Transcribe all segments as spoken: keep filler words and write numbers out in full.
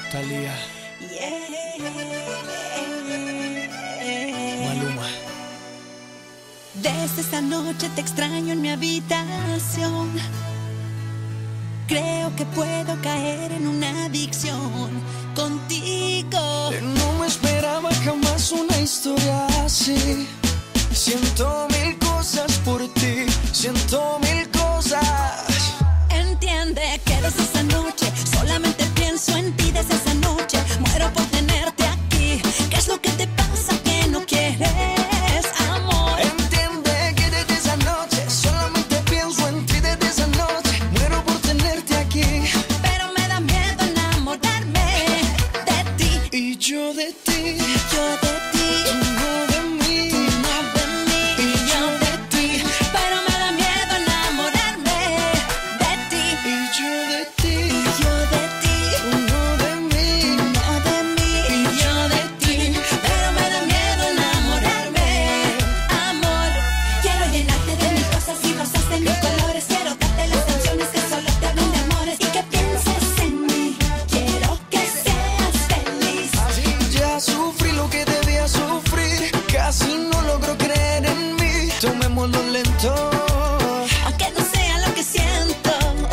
Thalía. Yeah. Maluma. Desde esta noche te extraño en mi habitación. Creo que puedo caer en una adicción contigo. No me esperaba jamás una historia así. Siento mil cosas por ti, siento mil cosas. Entiende que desde esa noche solamente pienso en ti. Desde esa noche muero por tenerte aquí. ¿Qué es lo que te pasa que no quieres amor? Entiende que desde esa noche solamente pienso en ti. Desde esa noche muero por tenerte aquí. Pero me da miedo enamorarme de ti. Y yo de ti, Yo de ti, tú no de mí. tú no de mí. Y yo de ti, Pero me da miedo enamorarme de ti. y yo de ti, Yo de ti, tú no de mí. no de mí. Y yo de ti, Pero me da miedo enamorarme. Amor, quiero llenarte de mis cosas y rosas de mis colores. Quiero darte las canciones que solo te hablan de amores. Y que pienses en mí. Quiero que seas feliz. ya sufrí lo que debía sufrir. Casi no logro creer en mí. Tomémoslo lento. Aunque no sea lo que siento.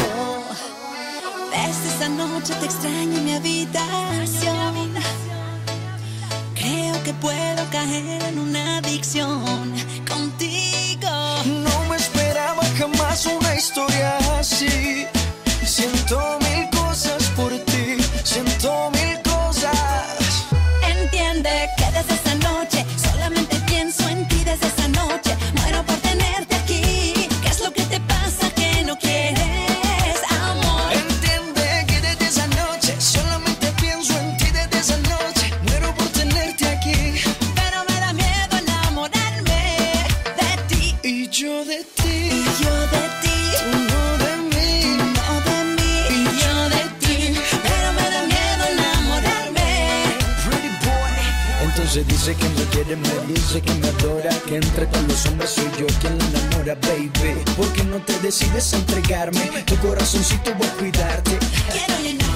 Desde esa noche te extraño en mi habitación. Creo que puedo caer en una adicción contigo. No me esperaba jamás una historia así. Siento mil cosas por ti, siento mil cosas. Entiende que desde esa noche solamente pienso en ti. Desde esa noche muero por tenerte aquí. ¿Qué es lo que te pasa que no quieres amor? Entiende que desde esa noche solamente pienso en ti. Desde esa noche muero por tenerte aquí. Pero me da miedo enamorarme de ti. Y yo de ti, Yo de ti, tú no de mí. no de mí. Y yo de ti, Pero me da miedo enamorarme. pretty boy. Entonces dice que me quiere, me dice que me adora. Que entre todos los hombres soy yo quien la enamora, baby. ¿Por qué no te decides a entregarme? Tu corazoncito voy a cuidarte. Quiero llenar